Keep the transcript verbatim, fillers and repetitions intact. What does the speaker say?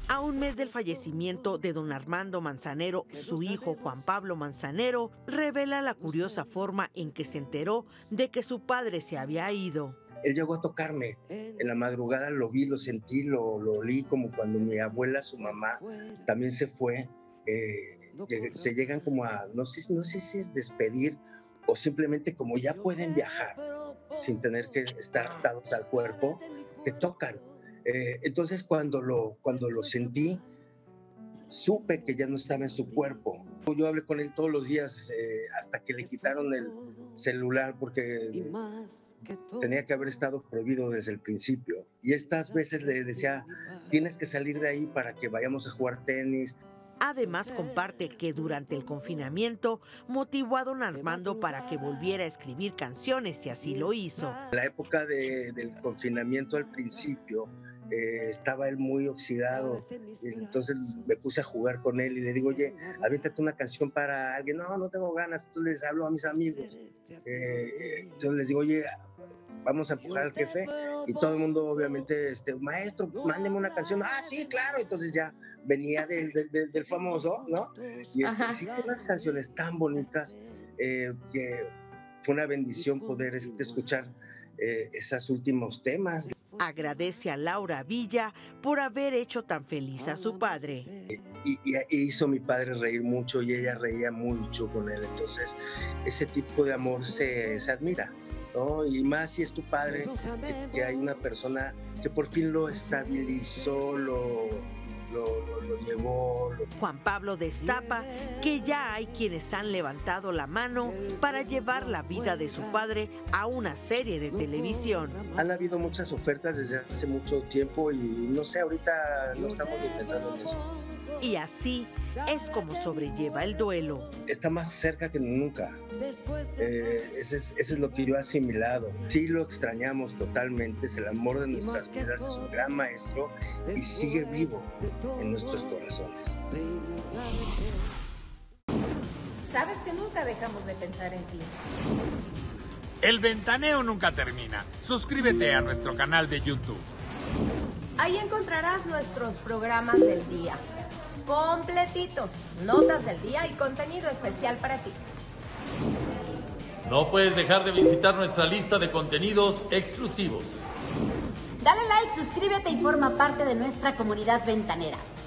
A un mes del fallecimiento de don Armando Manzanero, su hijo Juan Pablo Manzanero revela la curiosa forma en que se enteró de que su padre se había ido. Él llegó a tocarme, en la madrugada lo vi, lo sentí, lo, lo olí, como cuando mi abuela, su mamá, también se fue. Eh, se llegan como a, no sé, no sé si es despedir o simplemente como ya pueden viajar sin tener que estar atados al cuerpo, te tocan. Eh, entonces cuando lo, cuando lo sentí, supe que ya no estaba en su cuerpo. Yo hablé con él todos los días eh, hasta que le quitaron el celular porque tenía que haber estado prohibido desde el principio. Y estas veces le decía, tienes que salir de ahí para que vayamos a jugar tenis. Además, comparte que durante el confinamiento motivó a don Armando para que volviera a escribir canciones y así lo hizo. En la época de, del confinamiento al principio, Eh, estaba él muy oxidado, y entonces me puse a jugar con él y le digo, oye, aviéntate una canción para alguien. No, no tengo ganas. Entonces les hablo a mis amigos, eh, entonces les digo, oye, vamos a empujar al jefe, y todo el mundo obviamente, este, maestro, mándeme una canción. Ah, sí, claro. Entonces ya venía del, del, del famoso, ¿no? Y este, sí, unas canciones tan bonitas eh, que fue una bendición poder este, escuchar eh, esos últimos temas. Agradece a Laura Villa por haber hecho tan feliz a su padre. Y, y, y hizo a mi padre reír mucho y ella reía mucho con él. Entonces, ese tipo de amor se, se admira, ¿no? Y más si es tu padre, que, que hay una persona que por fin lo estabilizó, lo, lo, lo, lo llevó. Lo... Juan Pablo destapa que ya hay quienes han levantado la mano para llevar la vida de su padre a una serie de televisión. Han habido muchas ofertas desde hace mucho tiempo y no sé, ahorita no estamos ni pensando en eso. Y así es como sobrelleva el duelo. Está más cerca que nunca. Eh, eso, es, eso es lo que yo he asimilado. Sí lo extrañamos totalmente, es el amor de nuestras vidas, es un gran maestro y sigue vivo en nuestros corazones. Sabes que nunca dejamos de pensar en ti. El ventaneo nunca termina. Suscríbete a nuestro canal de YouTube. Ahí encontrarás nuestros programas del día, completitos, notas del día y contenido especial para ti. No puedes dejar de visitar nuestra lista de contenidos exclusivos. Dale like, suscríbete y forma parte de nuestra comunidad ventanera.